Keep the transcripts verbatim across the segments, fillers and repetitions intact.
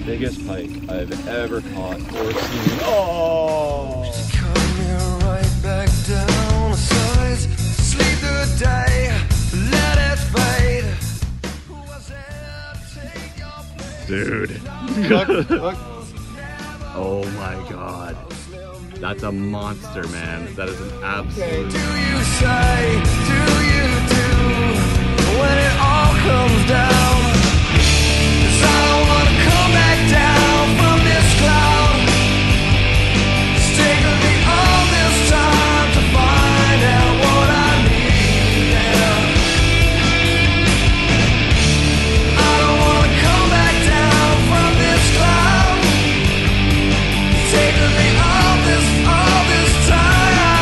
biggest pike I've ever caught or seen. Oh! Cut me right back down the sides. Sleep through the day, let it fade. Who was there to take your place? Dude. Look, look. Oh my god. That's a monster, man. That is an absolute... Do you say, do you do, when it all comes down? 'Cause I don't wanna come back down from this cloud. It's taken me all this time to find out what I need now. I don't wanna come back down from this cloud. It's taken me all this, all this time.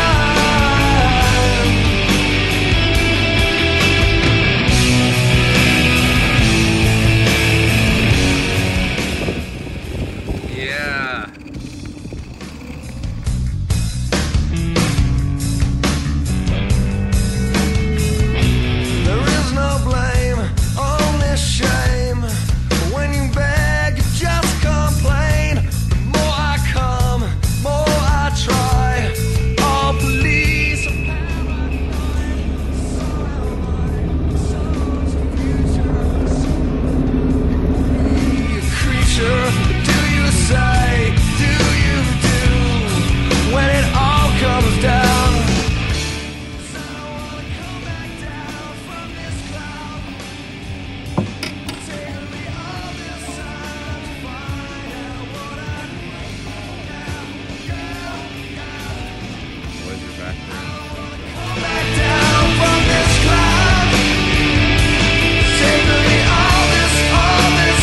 Yeah. There is no blame, only shame. When you beg, you just complain. The more I come, more I try. All police are be a creature. Do you say, do you do, when it all comes down? Boys are back there. Back down from this cloud. Take me all this, all this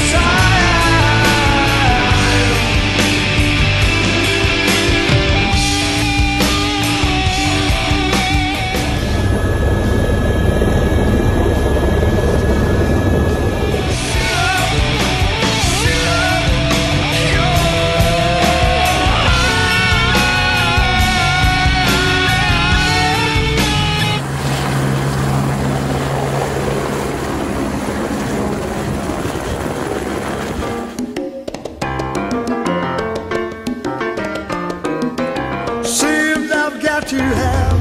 time. Seems I've got to have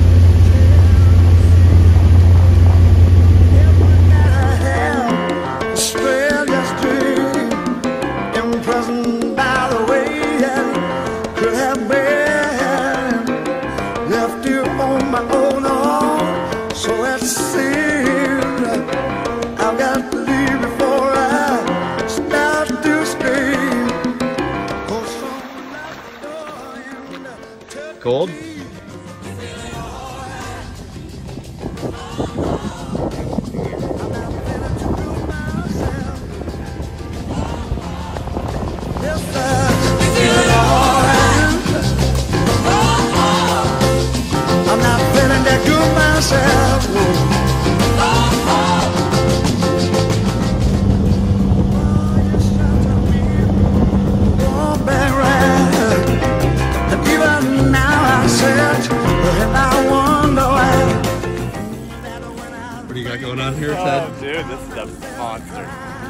everything that I have. A stranger's dream, imprisoned by the way I could have been left you on my own arm. So it seems I've got to leave before I start to scream. 'Cause someone at the door and took Cold? I'm not feeling that good myself. Go back round, and even now I search, and I wonder why. What do you got going on here, Oh, Ted? dude, this is a monster.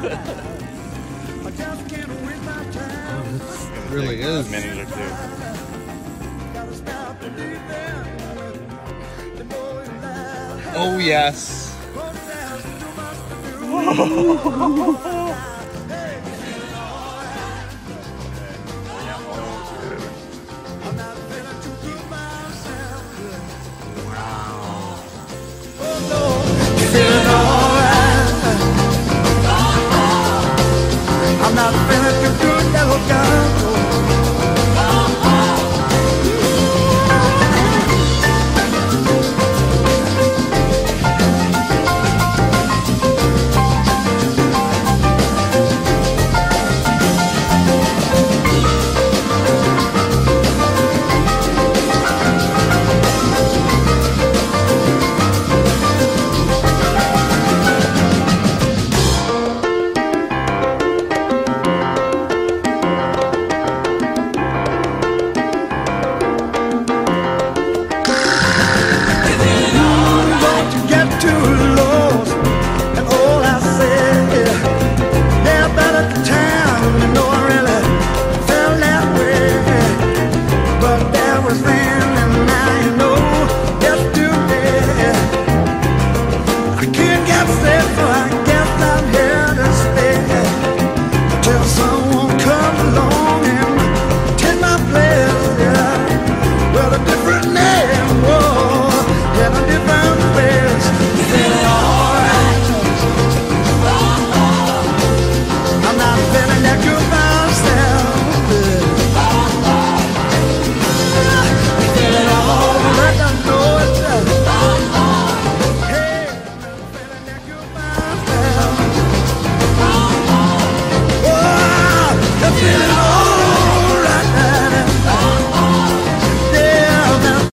I just can't wait my time. It really is. Minis are too. Gotta stop believing. The more you lie, Oh, yes. the less you must do.